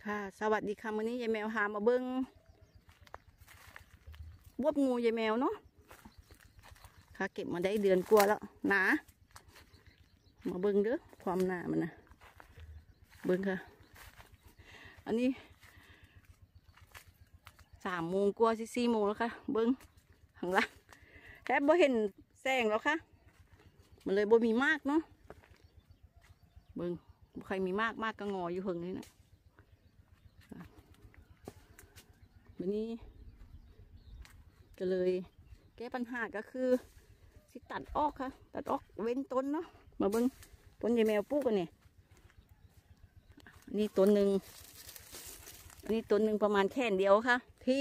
ค่ะสวัสดีค่ะวันนี้ยายแมวหามาเบิ้งบวบงูยายแมวเนาะค่ะเก็บมาได้เดือนกว่าแล้วหนามาเบิ้งเด้อความหนามันนะเบิ้งค่ะอันนี้3 โมงกว่า4 โมงแล้วค่ะเบิ้งข้างล่างแทบบ่เห็นแสงแล้วค่ะมันเลยบ่มีมากเนาะเบิ้งใครมีมากก็งออยู่หึงนี่นะวันนี้ก็เลยแก้ปัญหาก็คือสิตัดออกค่ะตัดออกเว้นต้นเนาะมาเบิ้งต้นยายแมวปลูกกันเนี่ยนี่ต้นหนึ่งอันนี้ต้นหนึ่งประมาณแค่เดียวค่ะที่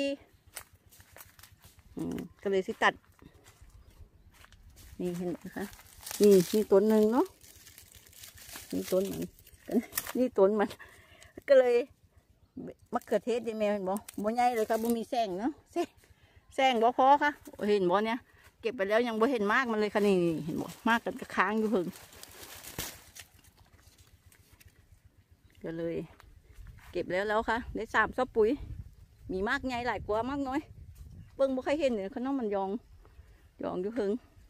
ก็เลยสิตัดนี่เห็นไหมคะนี่ต้นหนึ่งเนาะนี่ต้นมันนี่ต้นมันก็เลยมะเขือเทศยายแมวเห็นบ่ใหญ่เลยค่ะบ่มีแสงเนาะแสงบ่พอค่ะเห็นบ่เนี่ยเก็บไปแล้วยังบ่เห็นมากมันเลยค่ะนี่เห็นบ่มากกันก็ค้างอยู่หึงก็เลยเก็บแล้วค่ะได้3 ซอบปุ๋ยมีมากใหญ่หลายกว่ามากน้อยเบิ่งบ่ค่อยเห็นเนี่ยเขาน้องมันยองอยู่หึง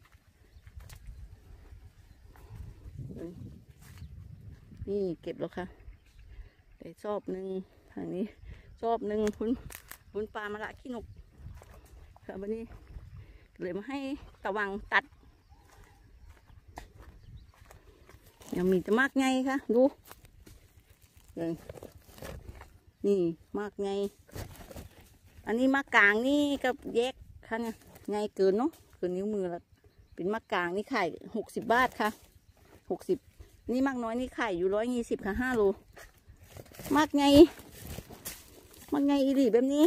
นี่เก็บแล้วค่ะได้ซอบหนึ่งทางนี้ซอบหนึ่งพุนปลามาละขี้นกค่ะวันนี้เลยมาให้ตะวังตัดยังมีจะมากไงค่ะดูนี่มากไงอันนี้มากกลางนี่ก็แยกค่ะเนี่ยไงเกินเนาะเกินนิ้วมือละเป็นมากกลางนี่ขาย60 บาทค่ะ60นี่มากน้อยนี่ขายอยู่120ค่ะ5 โลมากไงอีหลีแบบนี้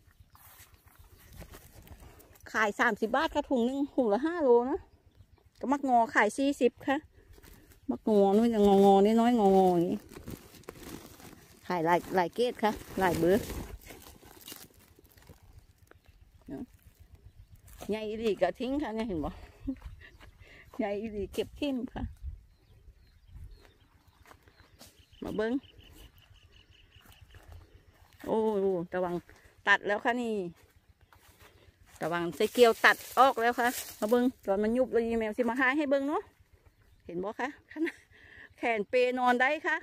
ขาย30 บาทค่ะถุงหนึ่งถุงละ5 โลนะก็มักงอขาย40ค่ะมักงอนู่นจะงอนี่น้อยงออย่างนี้ขายหลายเกตค่ะหลายเบอร์ใหญ่อีหลีก็ทิ้งค่ะเนี่ยเห็นบ่ใหญ่อีหลีเก็บทิ้งค่ะมาเบิ้งโอ้ตะวังตัดแล้วค่ะนี่ตะวังใส่เกลียวตัดออกแล้วค่ะมาเบิ้งตอนมันยุบเลยแมวสิมาหาให้เบิ้งเนาะเห็นบ่คะแขนเปนอนได้ค่ะ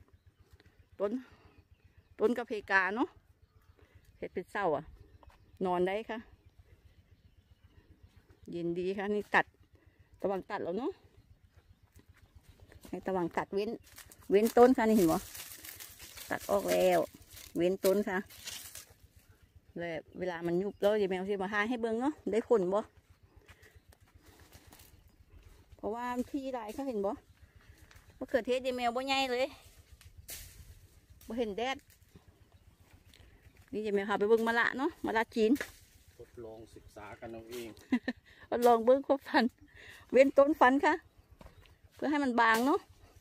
ต้นกระเพกาเนาะเห็ดเป็นเศร้าอ่ะนอนได้ค่ะเย็นดีค่ะนี่ตัดตะวังตัดแล้วเนาะให้ตะวังตัดเว้นต้นค่ะนี่เห็นบ่ตัดออกแล้วเว้นต้นค่ะเลยเวลามันยุบแล้วยายแมวสิมาหาให้เบิ้งเนาะได้ผลบ่เพราะว่าที่ไรเขาเห็นบ่มะเขือเทศยายแมวบ่ใหญ่เลยบ่เห็นแดดนี่ยายแมวพาไปเบิ้งมะละเนาะมะละจีนทดลองศึกษากันเอาเองทดลองเบิ้งครบฟันเว้นต้นฟันค่ะเพื่อให้มันบางเนาะ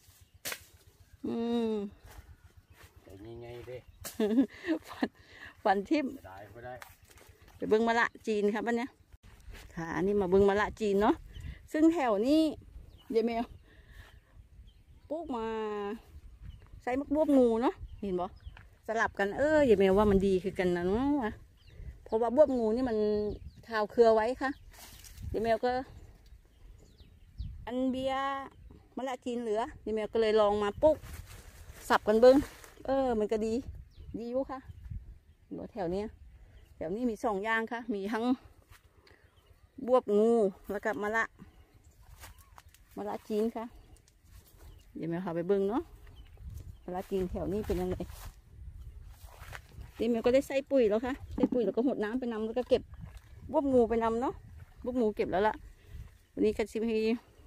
แต่ยังไงเด้ฟันทิ่มได้ไปเบิ้งมะละจีนครับอันเนี้ยค่ะอันนี้มาเบิ้งมะละจีนเนาะซึ่งแถวนี้ยายแมวปลูกมาใส่มักบวบงูเนาะเห็นบ่สลับกันยายแมวว่ามันดีคือกันนะเนาะเพราะว่าบวบงูนี่มันทาวเครือไว้ค่ะยายแมวก็อันเบียมะละจีนเหลือยายแมวก็เลยลองมาปลูกสับกันเบิ้งมันก็ดีอยู่ค่ะแถวนี้มี2 อย่างค่ะมีทั้งบวบงูแล้วกับมะละจีนค่ะเดี๋ยวแม่พาไปเบิ้งเนาะมะละจีนแถวนี้เป็นยังไงเดี๋ยวแม่ก็ได้ใส่ปุ๋ยแล้วค่ะใส่ปุ๋ยแล้วก็หดน้ำไปนำแล้วก็เก็บบวบงูไปนำเนาะบวบงูเก็บแล้วล่ะวันนี้ก็สิมี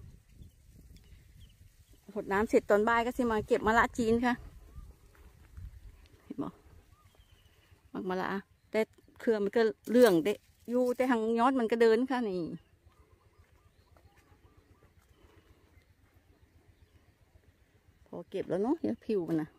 หดน้ำเสร็จตอนบ่ายก็สิมาเก็บมะละจีนค่ะเห็นบ่มะละแต่เครือมันก็เรื่องเดะอยู่แต่ทางยอดมันก็เดินค่ะนี่พอเก็บแล้วเนาะเดี๋ยวผิวมันนะ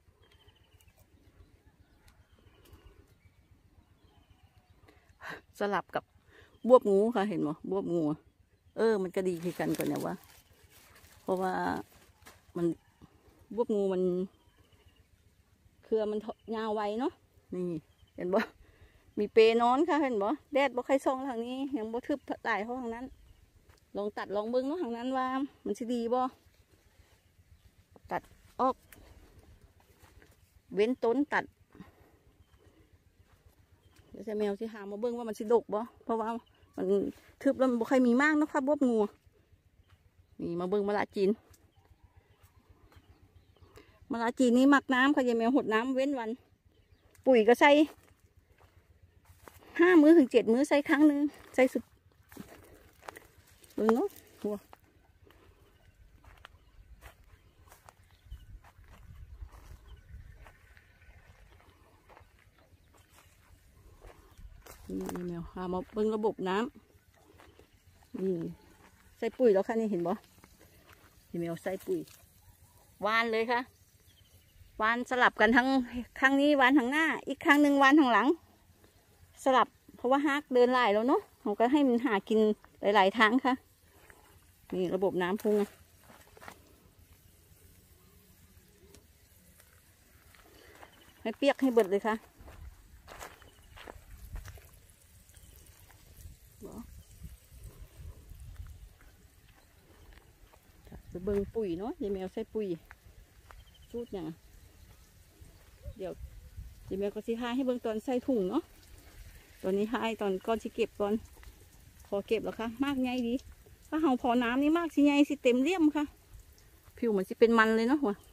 สลับกับบวบงูค่ะเห็นไหมบวบงูมันก็ดีคือกันก่อนเนี่ยว่าเพราะว่ามันบวบงูมันเครือมันยาวไวเนาะนี่เห็นบ่มีเปนอนค่ะเห็นบ่แดดบ่ใครส่องทางนี้ยังบ่ทึบหลายเท่าทางนั้นลองตัดลองเบิ้งเนาะทางนั้นว่ามันสิดีบ่ตัดออกเว้นต้นตัดเดี๋ยวจะแมวสิหามาเบิ้งว่ามันสิดกบ่เพราะว่ามันทึบแล้วมันบ่ใครมีมากเนาะค่ะบวบงูนี่มาเบิ้งมะละจีนมะละจีนนี่หมักน้ำค่ะยายแมวหดน้ำเว้นวันปุ๋ยก็ใส่5 มื้อถึง 7 มื้อใส่ครั้งหนึ่งใส่สุดเบิ่งเนาะหัวนี่แมวค่ะมาเบิ่งระบบน้ำนี่ใส่ปุ๋ยแล้วค่ะนี่เห็นบ่แมวใส่ปุ๋ยวานเลยค่ะวานสลับกันทั้งครั้งนี้วานทางหน้าอีกครั้งหนึ่งวานทางหลังสลับเพราะว่าฮักเดินหลายแล้วเนาะเราก็ให้มันหากินหลายๆทางค่ะนี่ระบบน้ำพุ่งให้เปียกให้เบิดเลยค่ะไปเบิ่งปุ๋ยเนาะยายแมวใส่ปุ๋ยสูตรอย่างเดี๋ยวยายแมวก็สิหาให้เบิ่งตอนใส่ถุงเนาะตอนนี้ให้ตอนก่อนสิเก็บก่อนพอเก็บแล้วค่ะมากไงดีถ้าเฮาพอน้ำนี่มากสิไงสิเต็มเลี่ยมค่ะผิวเหมือนสิเป็นมันเลยเนาะวะ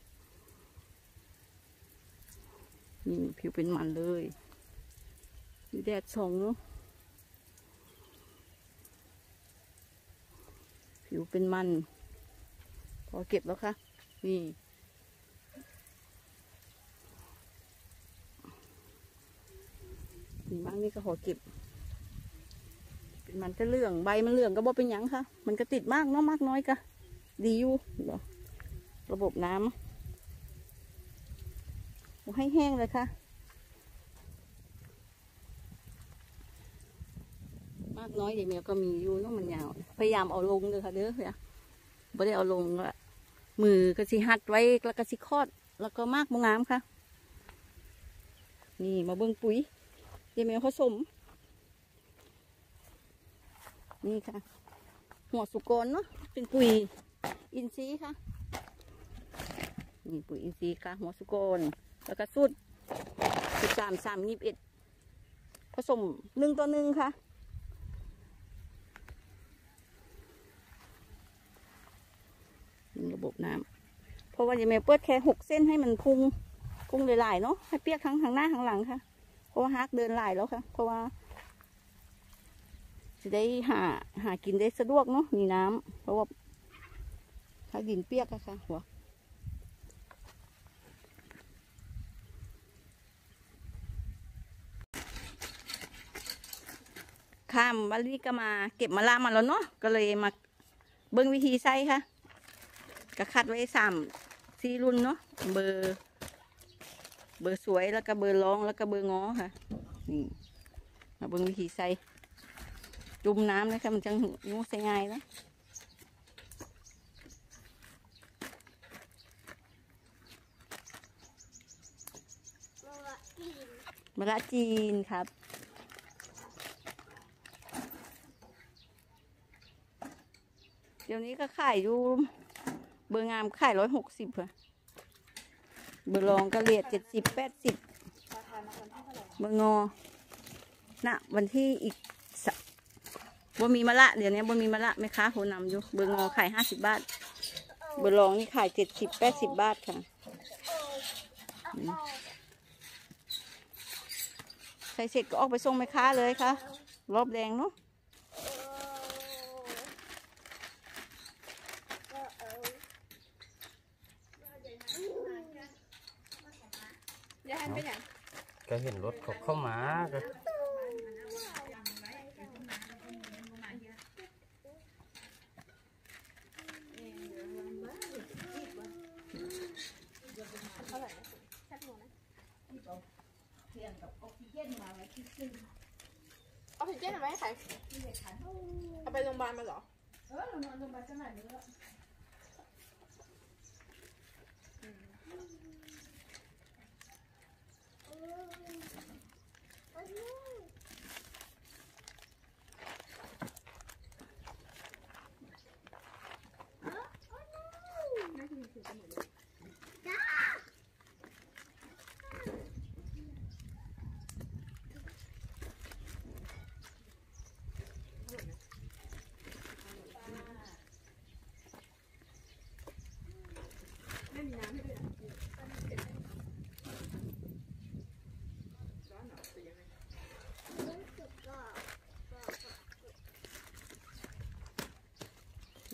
นี่ผิวเป็นมันเลยมีแดดส่องเนาะผิวเป็นมันพอเก็บแล้วค่ะนี่บางนี่ก็ขอเก็บเป็นมันจะเหลืองใบมันเหลืองก็บ่เป็นหยังค่ะมันก็ติดมากเนาะมากน้อยก็ดีอยู่ระบบน้ำให้แห้งเลยค่ะมากน้อยอย่างเดียวก็มีอยู่เนาะมันยาวพยายามเอาลงเลยค่ะเด้อค่ะไม่ได้เอาลงละมือก็สิหัดไว้แล้วก็สิคลอดแล้วก็มากมงามค่ะนี่มาเบิ่งปุ๋ยยายแมวผสมนี่ค่ะหัวสุกรเนาะเป็นปุ๋ยอินทรีย์ค่ะนี่ปุ๋ยอินทรีย์ค่ะหัวสุกรแล้วก็สูตร13 3 21ผสม1:1ค่ะระบบน้ำเพราะว่ายายแมวเปิดแค่6 เส้นให้มันพุ่งหลายๆเนาะให้เปียกทั้งหน้าทั้งหลังค่ะเพราะว่าฮักเดินหลายแล้วค่ะเพราะว่าจะได้หากินได้สะดวกเนาะมีน้ำเพราะว่าถ้าดินเปียกอะค่ะหัวข้ามวันนี้ก็มาเก็บมะละมาแล้วเนาะก็เลยมาเบิ่งวิธีใส่ค่ะก็คัดไว้3-4 รุ่นเนาะเบอร์สวยแล้วก็เบอร์รองแล้วก็เบอร์งอค่ะนี่มาเบิ่งวิธีใส่จุ่มน้ำนะคะมันจังงูใส่ง่ายนะมะละจีนครับเดี๋ยวนี้ก็ขายอยู่เบอร์งามขาย160ค่ะเบอร์รองก็เรียด70-80เบอร์งอนะวันที่อีกบ่มีมะละเดี๋ยวนี้บ่มีมะละแม่ค้าโหนำอยู่เบอร์งอขาย50 บาทเบอร์รองนี่ขาย70-80 บาทค่ะใส่เสร็จก็ออกไปส่งแม่ค้าเลยค่ะรอบแดงเนาะก็เห็นรถเขาเข้ามาก็ออกซิเจนเอาไว้ใครเอาไปโรงพยาบาลมาเหรอเรานอนโรงพยาบาลขนาดนี้แล้ว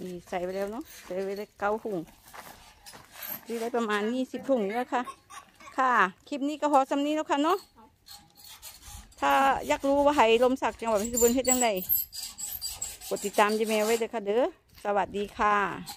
นี่ใส่ไปแล้วเนาะใส่ไปได้9 ถุงที่ได้ประมาณ20 ถุงแล้วค่ะค่ะคลิปนี้ก็พอสำนี้แล้วค่ะเนาะถ้าอยากรู้ว่าไหลมศักดิ์จังหวัดเพชรบูรณ์เฮ็ดจังไดกดติดตามยายแมวไว้เด้อค่ะเด้อสวัสดีค่ะ